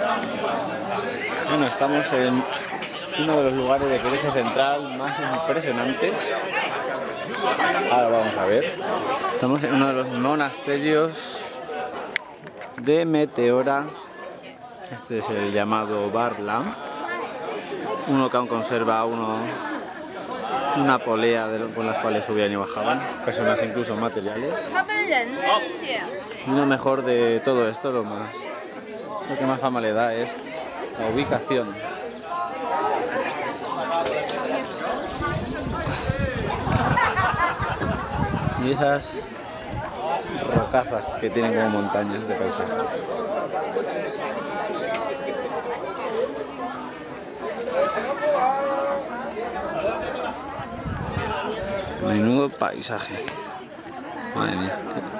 Bueno, estamos en uno de los lugares de Grecia Central más impresionantes. Ahora vamos a ver. Estamos en uno de los monasterios de Meteora. Este es el llamado Varlam. Uno que aún conserva una polea con las cuales subían y bajaban, personas incluso materiales. Y lo mejor de todo esto, lo que más fama le da es la ubicación. Y esas rocazas que tienen como montañas de paisaje. Menudo paisaje. Madre mía.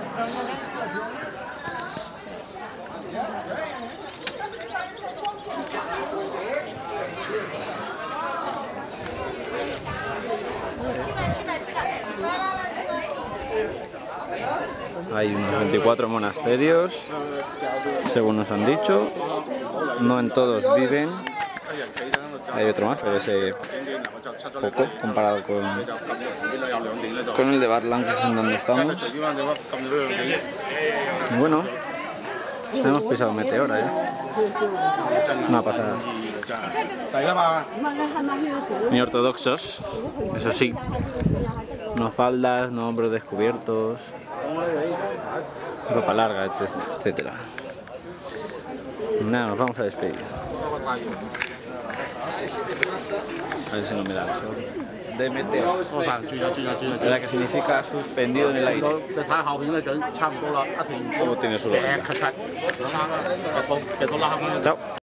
Hay unos 24 monasterios, según nos han dicho. No en todos viven. Hay otro más, pero ese es poco comparado con el de Varlam, que es en donde estamos. Y bueno, hemos pisado Meteora ya. Una pasada. Muy ortodoxos, eso sí. No faldas, no hombros descubiertos, ropa larga, etc. Nada, nos vamos a despedir. A ver si no me da el sol. De Meteora, ¿verdad? Que significa suspendido en el aire. ¿Cómo tiene su lógica? Chao.